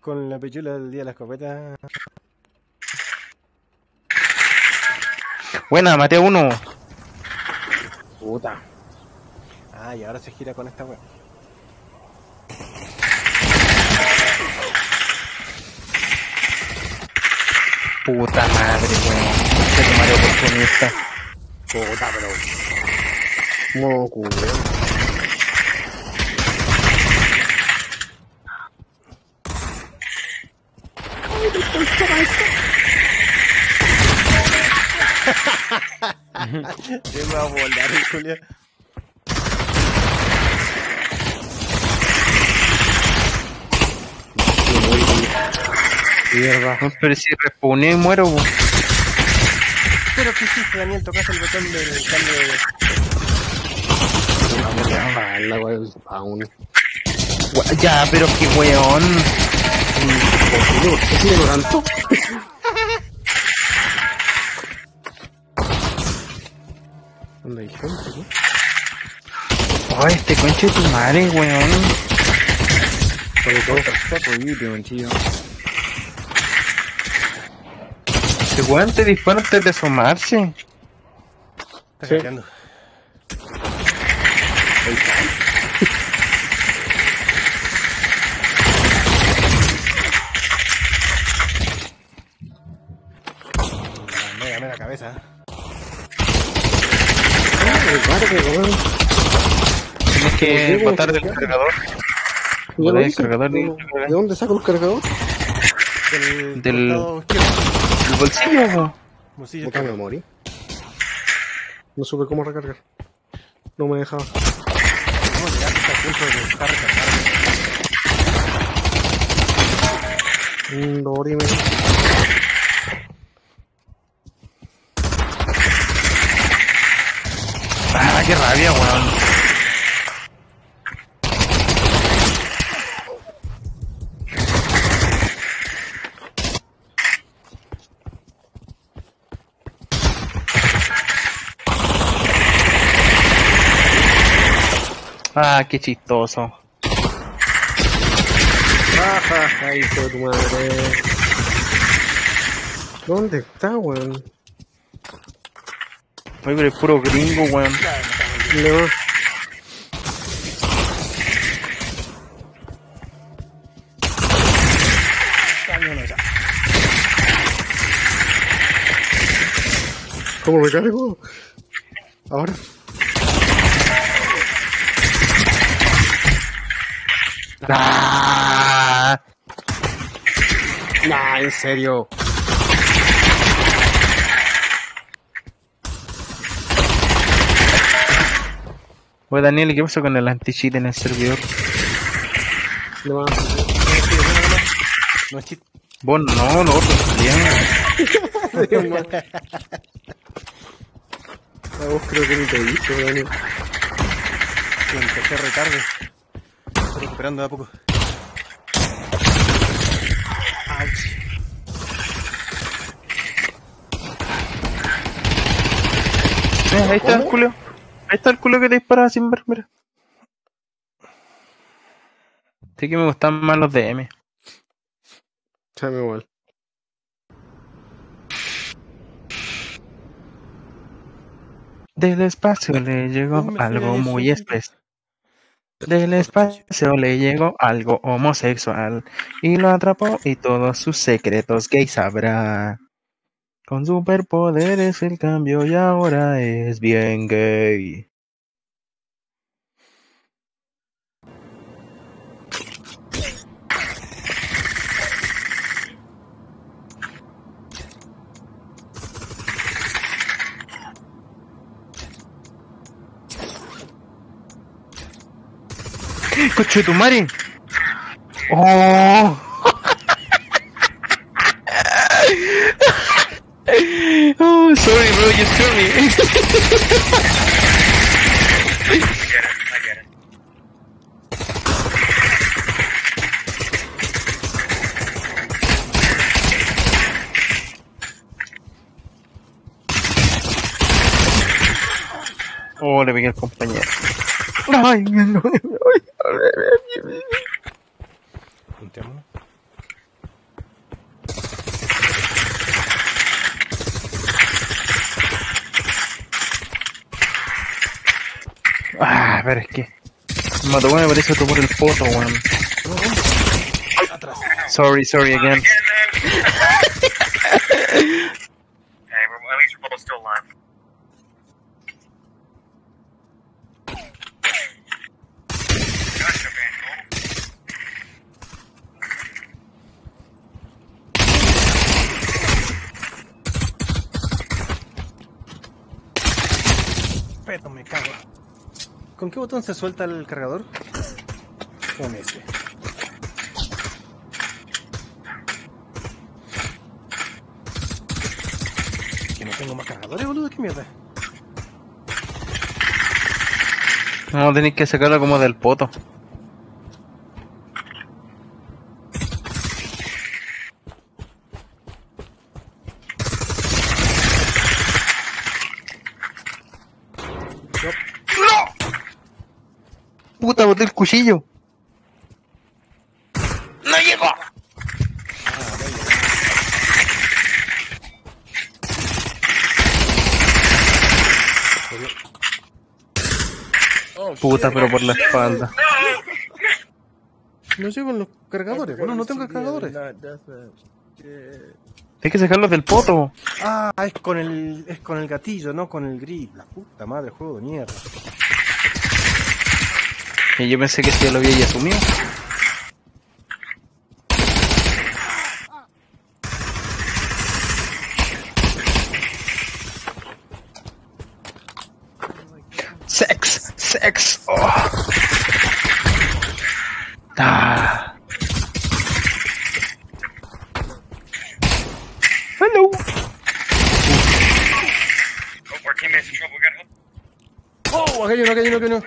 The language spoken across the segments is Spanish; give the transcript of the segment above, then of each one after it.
con la pichula del día de la escopeta. Buena, maté a uno. Puta. Ah, y ahora se gira con esta weá. Puta madre, weón. Se tomaré oportunista. Puta, pero... Moco, weón. Se me va a volar el Julia. Mierda. No, pero si respawneo y muero, weón. Pero que hiciste, Daniel, tocaste el botón del cambio de... La weá del spawn. Ya, pero qué weón. ¿Por qué sigue tanto? ¿Dónde hay gente, no? Ay, este conche de tu madre, weón. Sobre todo. What are you doing, tío? Este weón te dispara antes de asomarse. Está Sí. hackeando. Dame la cabeza. Tienes que botar del cargador. Ya Botar lo el hice. cargador ¿De dónde saco el cargador? Del costado izquierdo. del bolsillo, weón. Bolsillo Puta, me izquierdo. morí. No supe cómo recargar. No me dejaba. No, ya está a punto de estar recargado. Dorime. Ah, qué rabia, weón. Ah, qué chistoso. Jajaja, hijo de tu madre. ¿Dónde está, weón? Oye, pero es puro gringo, weón. No. ¿Cómo recargo? Ahora. Ah, Nah, en serio. oye, Daniel, ¿y qué pasó con el anti-cheat en el servidor? No más. No es chiste. Vos no, lo otro bien. A vos creo que ni te he visto, Daniel. Empecé retarde. Estoy recuperando de a poco. Ouch. Ahí está el culo. Ahí está el culo que te dispara sin ver, mira. Sí que me gustan más los DM. Chame igual. Del espacio le llegó algo muy especial. Del espacio le llegó algo homosexual y lo atrapó y todos sus secretos gay sabrá. Con superpoderes el cambio y ahora es bien gay. ¡Coche tu madre! ¡Oh! Oh, sorry bro, you screwed me. I get it. Oh, le pegué al compañero. Ay, no. Juntémonos. Ah, pero es que... Mató, me parece tomar el poto, weón. Atrás. Sorry again. Hey, at least we're both still alive. Gotcha, Vandal. Peto, me cago. ¿Con qué botón se suelta el cargador? Con ese. Que no tengo más cargadores, boludo, qué mierda. No, tenéis que sacarlo como del poto. Puta, boté el cuchillo. ¡No llegó! Puta, pero por la espalda. No llego en los cargadores, bueno, no tengo cargadores. Hay que sacarlos del poto. Ah, es con el gatillo, no con el grip. La puta madre, juego de mierda. Y yo pensé que si ya lo había ya asumido. Sex. Oh. Ah. Hello. Oh, our teammates in trouble. We gotta help. Oh, aquello no.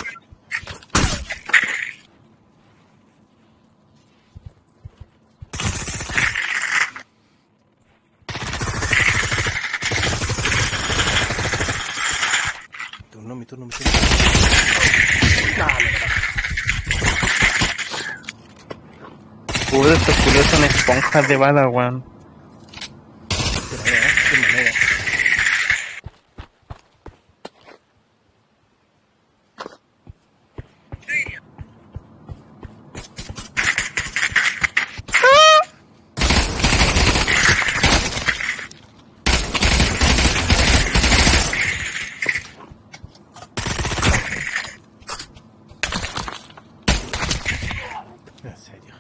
Mi turno. Puta, estos culos son esponjas de bala, weón. Qué manera. En serio.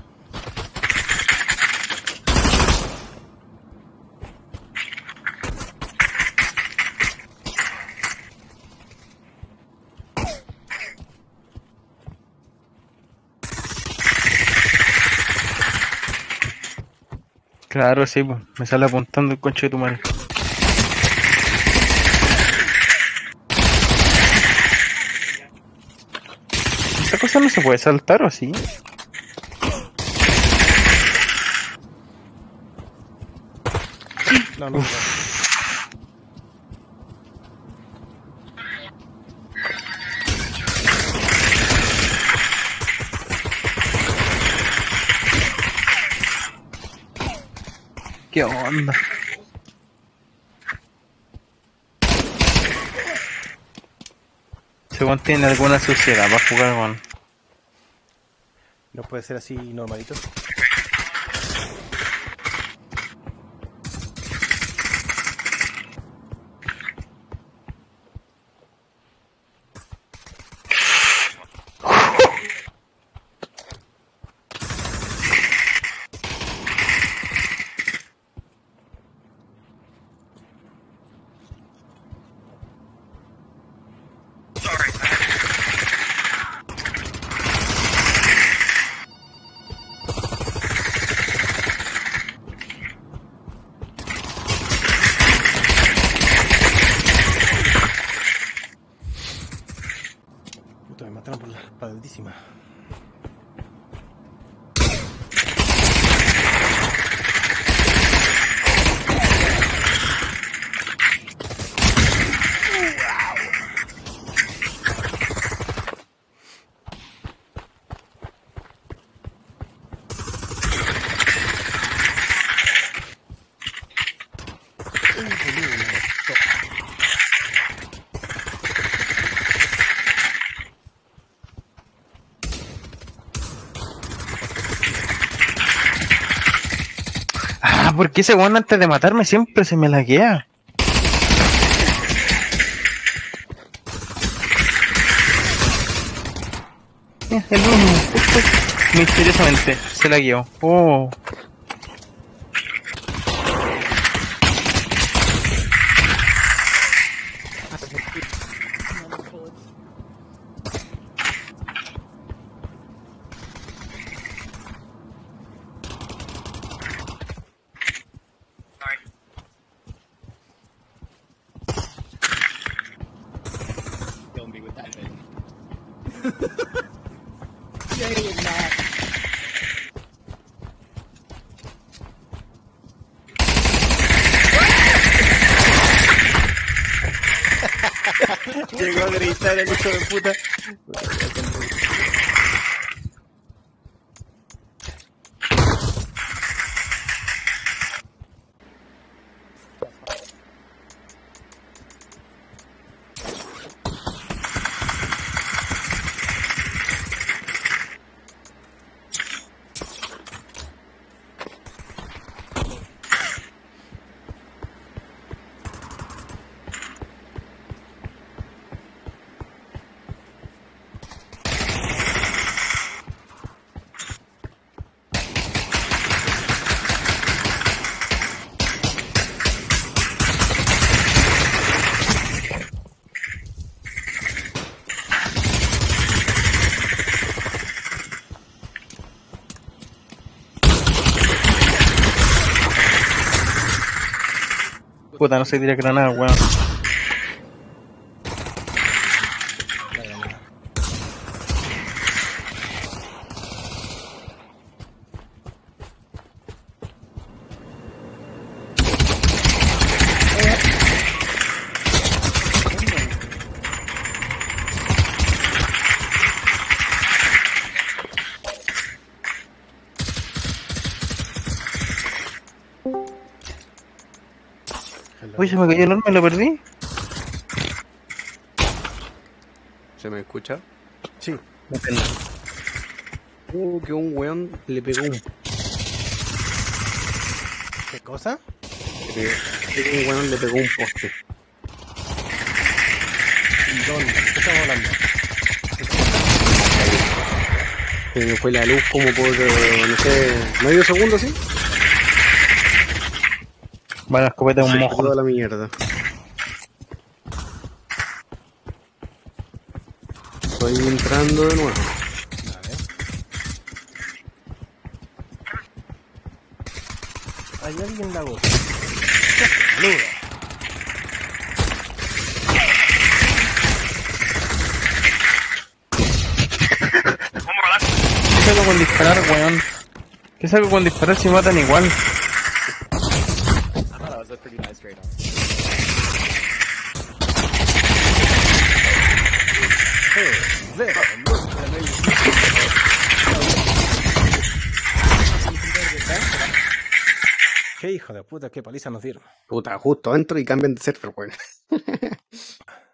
Claro, sí, pues. Me sale apuntando el concho de tu madre. ¿Esta cosa no se puede saltar o así? No. ¿Qué onda? Según tiene alguna suciedad, va a jugar con... No puede ser así normalito. Sorry. Puta, me mataron por la espaldísima. ¿Por qué ese weón antes de matarme siempre se me laguea? El mismo, justo misteriosamente, se lagueó. Oh. Don't be with that thing. Llegó a gritar el hijo de puta. Puta, no sé tirar granada, weón. Uy, se me cayó el arma y lo perdí. ¿Se me escucha? Sí. Depende. Que un weón le pegó un... ¿Qué cosa? Un weón le pegó un poste. ¿Dónde? ¿Qué estamos hablando? Se me fue la luz como por, no sé, medio segundo, ¿sí? Bueno, la escopeta es un mojo. Toda la mierda. Estoy entrando de nuevo. Hay alguien la voz. Saluda. ¿Qué saco con disparar, weón? ¿Qué saco con disparar si matan igual? I thought that was a pretty nice trade-off. Qué hijo de puta, qué paliza nos dieron. Puta, justo entro y cambian de server, weón.